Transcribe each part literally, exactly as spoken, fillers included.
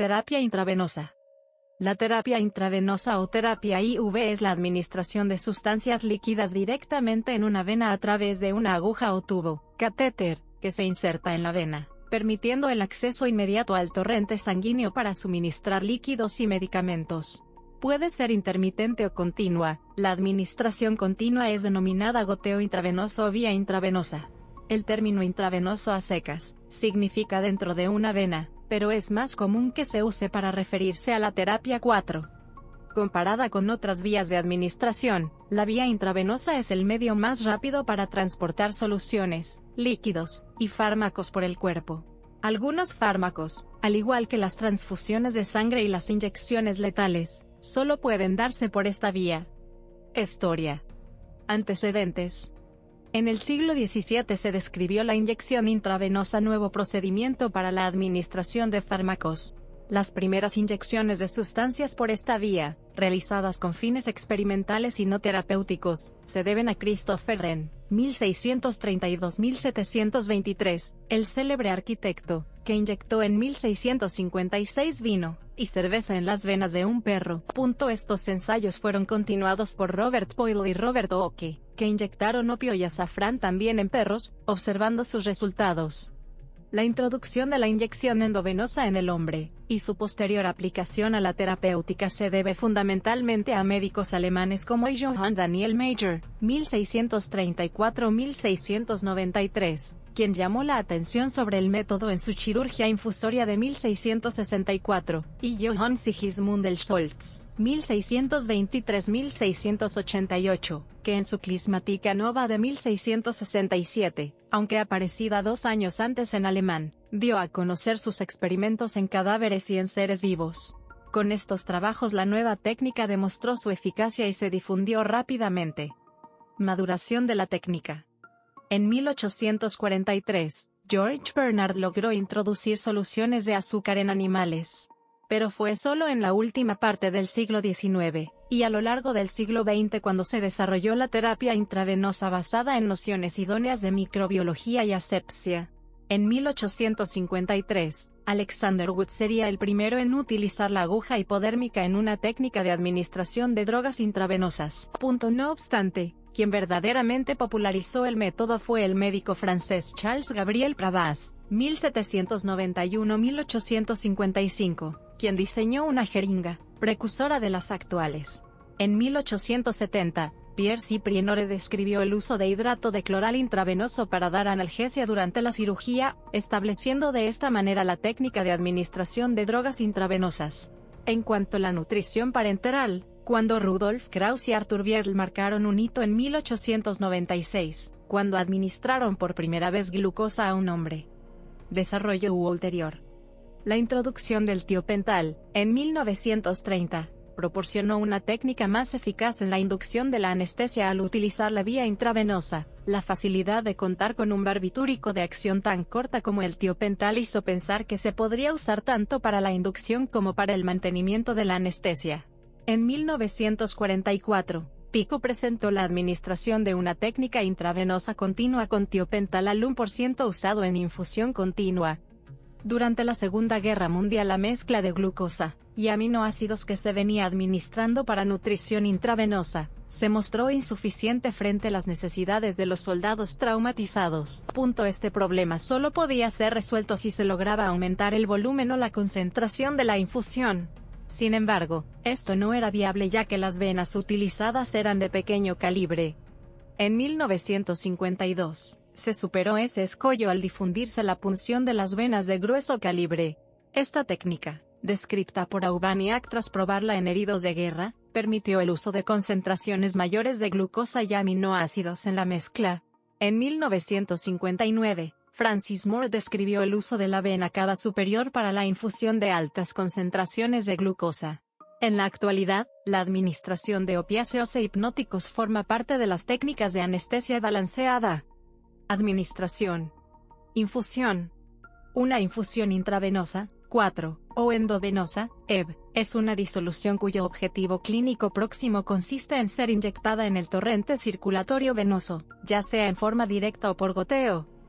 Terapia intravenosa. La terapia intravenosa o terapia I V es la administración de sustancias líquidas directamente en una vena a través de una aguja o tubo, catéter, que se inserta en la vena, permitiendo el acceso inmediato al torrente sanguíneo para suministrar líquidos y medicamentos. Puede ser intermitente o continua. La administración continua es denominada goteo intravenoso o vía intravenosa. El término intravenoso a secas significa dentro de una vena, pero es más común que se use para referirse a la terapia cuatro. Comparada con otras vías de administración, la vía intravenosa es el medio más rápido para transportar soluciones, líquidos y fármacos por el cuerpo. Algunos fármacos, al igual que las transfusiones de sangre y las inyecciones letales, solo pueden darse por esta vía. Historia. Antecedentes. En el siglo diecisiete se describió la inyección intravenosa, nuevo procedimiento para la administración de fármacos. Las primeras inyecciones de sustancias por esta vía, realizadas con fines experimentales y no terapéuticos, se deben a Christopher Wren, mil seiscientos treinta y dos a mil setecientos veintitrés, el célebre arquitecto, que inyectó en mil seiscientos cincuenta y seis vino y cerveza en las venas de un perro. Estos ensayos fueron continuados por Robert Boyle y Robert Oke, que inyectaron opio y azafrán también en perros, observando sus resultados. La introducción de la inyección endovenosa en el hombre, y su posterior aplicación a la terapéutica se debe fundamentalmente a médicos alemanes como Johann Daniel Major, mil seiscientos treinta y cuatro a mil seiscientos noventa y tres, quien llamó la atención sobre el método en su chirurgia infusoria de mil seiscientos sesenta y cuatro, y Johann Sigismund Scholz, mil seiscientos veintitrés a mil seiscientos ochenta y ocho, que en su Clismatica Nova de mil seiscientos sesenta y siete, aunque aparecida dos años antes en alemán, dio a conocer sus experimentos en cadáveres y en seres vivos. Con estos trabajos la nueva técnica demostró su eficacia y se difundió rápidamente. Maduración de la técnica. En mil ochocientos cuarenta y tres, George Bernard logró introducir soluciones de azúcar en animales. Pero fue solo en la última parte del siglo diecinueve, y a lo largo del siglo veinte cuando se desarrolló la terapia intravenosa basada en nociones idóneas de microbiología y asepsia. En mil ochocientos cincuenta y tres, Alexander Wood sería el primero en utilizar la aguja hipodérmica en una técnica de administración de drogas intravenosas. No obstante, quien verdaderamente popularizó el método fue el médico francés Charles Gabriel Pravas, mil setecientos noventa y uno a mil ochocientos cincuenta y cinco, quien diseñó una jeringa, precursora de las actuales. En mil ochocientos setenta, Pierre Ciprianore describió el uso de hidrato de cloral intravenoso para dar analgesia durante la cirugía, estableciendo de esta manera la técnica de administración de drogas intravenosas. En cuanto a la nutrición parenteral, cuando Rudolf Krauss y Arthur Biedl marcaron un hito en mil ochocientos noventa y seis, cuando administraron por primera vez glucosa a un hombre. Desarrollo ulterior. La introducción del tiopental, en mil novecientos treinta, proporcionó una técnica más eficaz en la inducción de la anestesia al utilizar la vía intravenosa. La facilidad de contar con un barbitúrico de acción tan corta como el tiopental hizo pensar que se podría usar tanto para la inducción como para el mantenimiento de la anestesia. En mil novecientos cuarenta y cuatro, Pico presentó la administración de una técnica intravenosa continua con tiopental al uno por ciento usado en infusión continua. Durante la Segunda Guerra Mundial la mezcla de glucosa y aminoácidos que se venía administrando para nutrición intravenosa se mostró insuficiente frente a las necesidades de los soldados traumatizados. Este problema solo podía ser resuelto si se lograba aumentar el volumen o la concentración de la infusión. Sin embargo, esto no era viable ya que las venas utilizadas eran de pequeño calibre. En mil novecientos cincuenta y dos, se superó ese escollo al difundirse la punción de las venas de grueso calibre. Esta técnica, descrita por Aubagnac tras probarla en heridos de guerra, permitió el uso de concentraciones mayores de glucosa y aminoácidos en la mezcla. En mil novecientos cincuenta y nueve, Francis Moore describió el uso de la vena cava superior para la infusión de altas concentraciones de glucosa. En la actualidad, la administración de opiáceos e hipnóticos forma parte de las técnicas de anestesia balanceada. Administración. Infusión. Una infusión intravenosa, cuatro, o endovenosa, E V, es una disolución cuyo objetivo clínico próximo consiste en ser inyectada en el torrente circulatorio venoso, ya sea en forma directa o por goteo.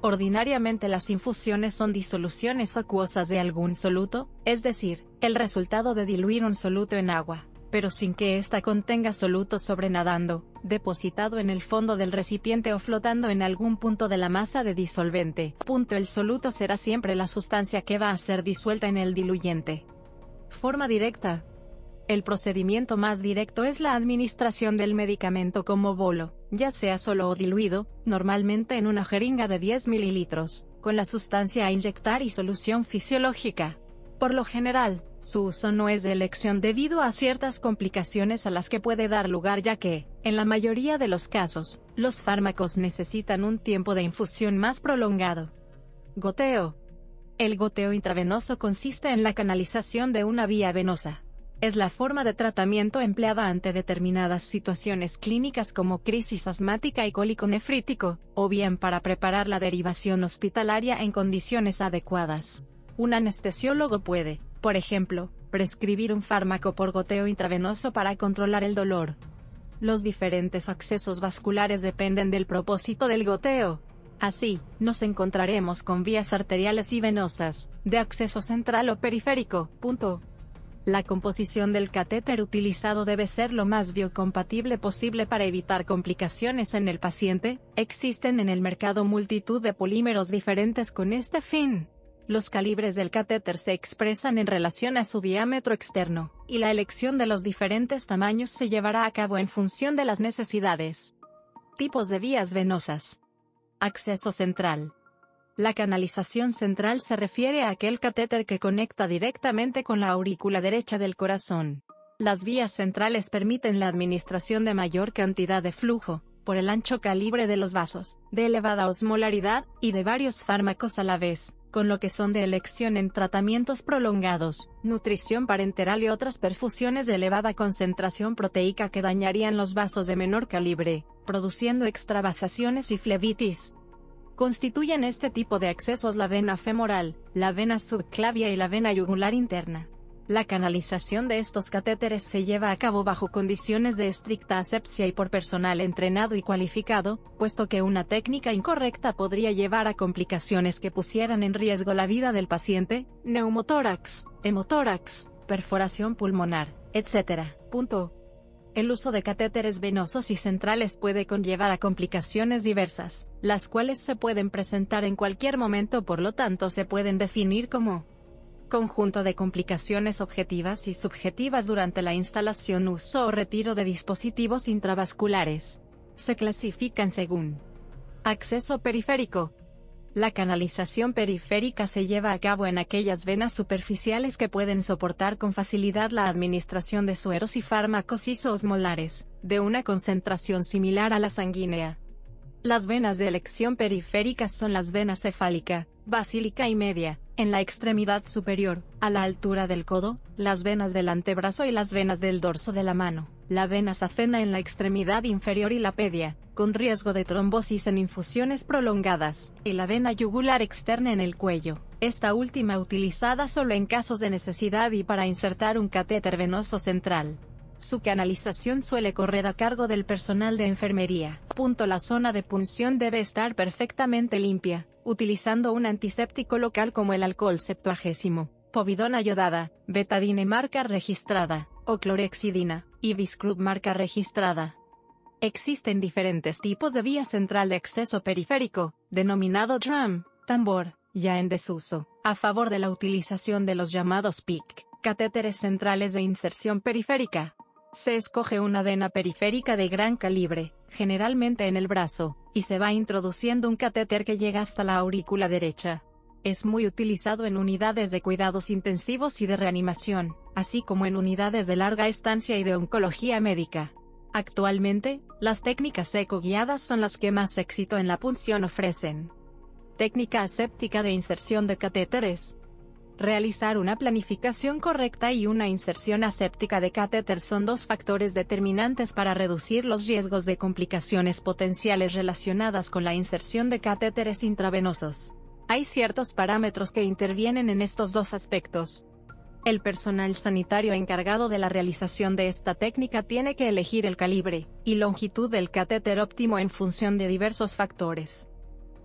Ordinariamente las infusiones son disoluciones acuosas de algún soluto, es decir, el resultado de diluir un soluto en agua, pero sin que ésta contenga soluto sobrenadando, depositado en el fondo del recipiente o flotando en algún punto de la masa de disolvente. Punto. El soluto será siempre la sustancia que va a ser disuelta en el diluyente. Forma directa. El procedimiento más directo es la administración del medicamento como bolo, ya sea solo o diluido, normalmente en una jeringa de diez mililitros, con la sustancia a inyectar y solución fisiológica. Por lo general, su uso no es de elección debido a ciertas complicaciones a las que puede dar lugar, ya que, en la mayoría de los casos, los fármacos necesitan un tiempo de infusión más prolongado. Goteo. El goteo intravenoso consiste en la canalización de una vía venosa. Es la forma de tratamiento empleada ante determinadas situaciones clínicas como crisis asmática y cólico nefrítico, o bien para preparar la derivación hospitalaria en condiciones adecuadas. Un anestesiólogo puede, por ejemplo, prescribir un fármaco por goteo intravenoso para controlar el dolor. Los diferentes accesos vasculares dependen del propósito del goteo. Así, nos encontraremos con vías arteriales y venosas, de acceso central o periférico. Punto. La composición del catéter utilizado debe ser lo más biocompatible posible para evitar complicaciones en el paciente. Existen en el mercado multitud de polímeros diferentes con este fin. Los calibres del catéter se expresan en relación a su diámetro externo, y la elección de los diferentes tamaños se llevará a cabo en función de las necesidades. Tipos de vías venosas. Acceso central. La canalización central se refiere a aquel catéter que conecta directamente con la aurícula derecha del corazón. Las vías centrales permiten la administración de mayor cantidad de flujo, por el ancho calibre de los vasos, de elevada osmolaridad, y de varios fármacos a la vez, con lo que son de elección en tratamientos prolongados, nutrición parenteral y otras perfusiones de elevada concentración proteica que dañarían los vasos de menor calibre, produciendo extravasaciones y flebitis. Constituyen este tipo de accesos la vena femoral, la vena subclavia y la vena yugular interna. La canalización de estos catéteres se lleva a cabo bajo condiciones de estricta asepsia y por personal entrenado y cualificado, puesto que una técnica incorrecta podría llevar a complicaciones que pusieran en riesgo la vida del paciente, neumotórax, hemotórax, perforación pulmonar, etcétera. Punto. El uso de catéteres venosos y centrales puede conllevar a complicaciones diversas, las cuales se pueden presentar en cualquier momento, por lo tanto se pueden definir como conjunto de complicaciones objetivas y subjetivas durante la instalación, uso o retiro de dispositivos intravasculares. Se clasifican según acceso periférico. La canalización periférica se lleva a cabo en aquellas venas superficiales que pueden soportar con facilidad la administración de sueros y fármacos isoosmolares, de una concentración similar a la sanguínea. Las venas de elección periférica son las venas cefálica, basílica y media, en la extremidad superior, a la altura del codo, las venas del antebrazo y las venas del dorso de la mano, la vena safena en la extremidad inferior y la pedia, con riesgo de trombosis en infusiones prolongadas, y la vena yugular externa en el cuello, esta última utilizada solo en casos de necesidad y para insertar un catéter venoso central. Su canalización suele correr a cargo del personal de enfermería. Punto. La zona de punción debe estar perfectamente limpia, utilizando un antiséptico local como el alcohol septuagésimo, povidona yodada, betadine marca registrada, o clorexidina, y Biscrub marca registrada. Existen diferentes tipos de vía central de acceso periférico, denominado drum, tambor, ya en desuso, a favor de la utilización de los llamados P I C, catéteres centrales de inserción periférica. Se escoge una vena periférica de gran calibre, generalmente en el brazo, y se va introduciendo un catéter que llega hasta la aurícula derecha. Es muy utilizado en unidades de cuidados intensivos y de reanimación, así como en unidades de larga estancia y de oncología médica. Actualmente, las técnicas eco-guiadas son las que más éxito en la punción ofrecen. Técnica aséptica de inserción de catéteres. Realizar una planificación correcta y una inserción aséptica de catéter son dos factores determinantes para reducir los riesgos de complicaciones potenciales relacionadas con la inserción de catéteres intravenosos. Hay ciertos parámetros que intervienen en estos dos aspectos. El personal sanitario encargado de la realización de esta técnica tiene que elegir el calibre y longitud del catéter óptimo en función de diversos factores.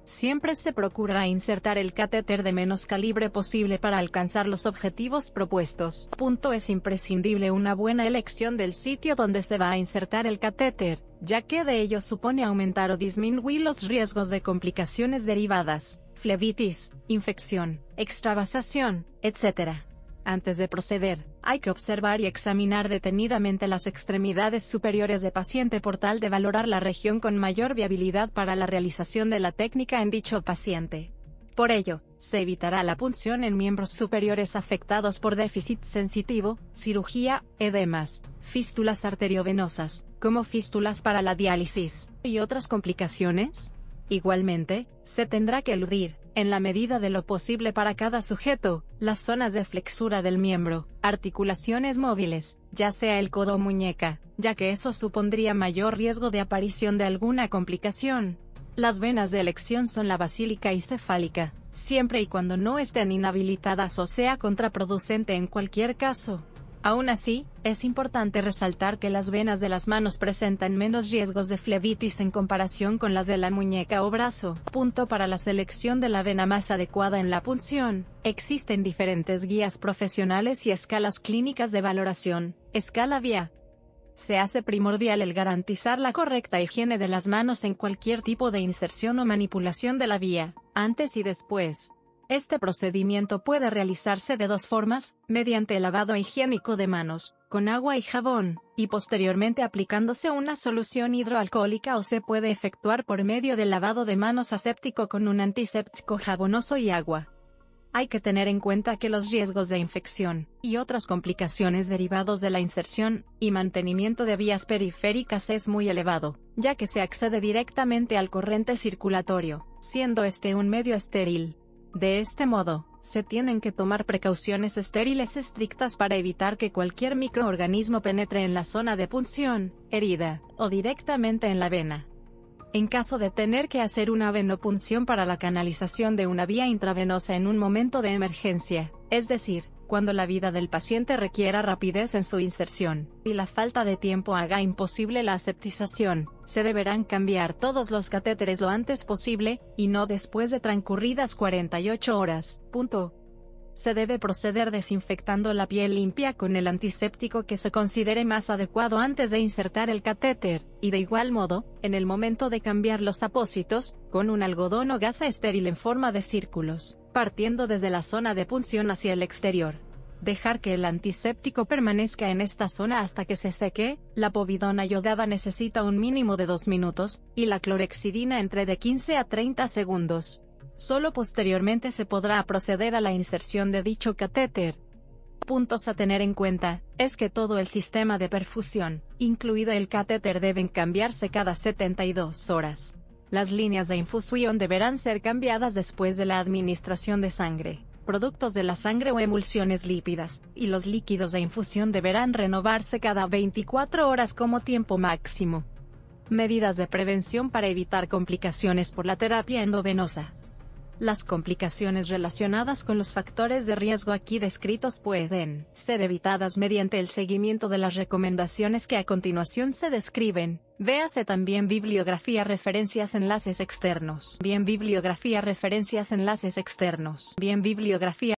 Siempre se procurará insertar el catéter de menos calibre posible para alcanzar los objetivos propuestos. Punto es imprescindible una buena elección del sitio donde se va a insertar el catéter, ya que de ello supone aumentar o disminuir los riesgos de complicaciones derivadas, flebitis, infección, extravasación, etcétera. Antes de proceder, hay que observar y examinar detenidamente las extremidades superiores del paciente por tal de valorar la región con mayor viabilidad para la realización de la técnica en dicho paciente. Por ello, se evitará la punción en miembros superiores afectados por déficit sensitivo, cirugía, edemas, fístulas arteriovenosas, como fístulas para la diálisis, y otras complicaciones. Igualmente, se tendrá que eludir, en la medida de lo posible para cada sujeto, las zonas de flexura del miembro, articulaciones móviles, ya sea el codo o muñeca, ya que eso supondría mayor riesgo de aparición de alguna complicación. Las venas de elección son la basílica y cefálica, siempre y cuando no estén inhabilitadas o sea contraproducente en cualquier caso. Aún así, es importante resaltar que las venas de las manos presentan menos riesgos de flebitis en comparación con las de la muñeca o brazo. Punto para la selección de la vena más adecuada en la punción. Existen diferentes guías profesionales y escalas clínicas de valoración. Escala V I A. Se hace primordial el garantizar la correcta higiene de las manos en cualquier tipo de inserción o manipulación de la vía, antes y después. Este procedimiento puede realizarse de dos formas, mediante el lavado higiénico de manos, con agua y jabón, y posteriormente aplicándose una solución hidroalcohólica, o se puede efectuar por medio del lavado de manos aséptico con un antiséptico jabonoso y agua. Hay que tener en cuenta que los riesgos de infección, y otras complicaciones derivados de la inserción, y mantenimiento de vías periféricas es muy elevado, ya que se accede directamente al corriente circulatorio, siendo este un medio estéril. De este modo, se tienen que tomar precauciones estériles estrictas para evitar que cualquier microorganismo penetre en la zona de punción, herida, o directamente en la vena. En caso de tener que hacer una venopunción para la canalización de una vía intravenosa en un momento de emergencia, es decir, cuando la vida del paciente requiera rapidez en su inserción, y la falta de tiempo haga imposible la aseptización, se deberán cambiar todos los catéteres lo antes posible, y no después de transcurridas cuarenta y ocho horas. Punto. Se debe proceder desinfectando la piel limpia con el antiséptico que se considere más adecuado antes de insertar el catéter, y de igual modo, en el momento de cambiar los apósitos, con un algodón o gasa estéril en forma de círculos, partiendo desde la zona de punción hacia el exterior. Dejar que el antiséptico permanezca en esta zona hasta que se seque. La povidona yodada necesita un mínimo de dos minutos, y la clorexidina entre de quince a treinta segundos. Solo posteriormente se podrá proceder a la inserción de dicho catéter. Puntos a tener en cuenta, es que todo el sistema de perfusión, incluido el catéter, deben cambiarse cada setenta y dos horas. Las líneas de infusión deberán ser cambiadas después de la administración de sangre, productos de la sangre o emulsiones lípidas, y los líquidos de infusión deberán renovarse cada veinticuatro horas como tiempo máximo. Medidas de prevención para evitar complicaciones por la terapia endovenosa. Las complicaciones relacionadas con los factores de riesgo aquí descritos pueden ser evitadas mediante el seguimiento de las recomendaciones que a continuación se describen. Véase también bibliografía, referencias, enlaces externos. Bien bibliografía, referencias, enlaces externos. Bien bibliografía.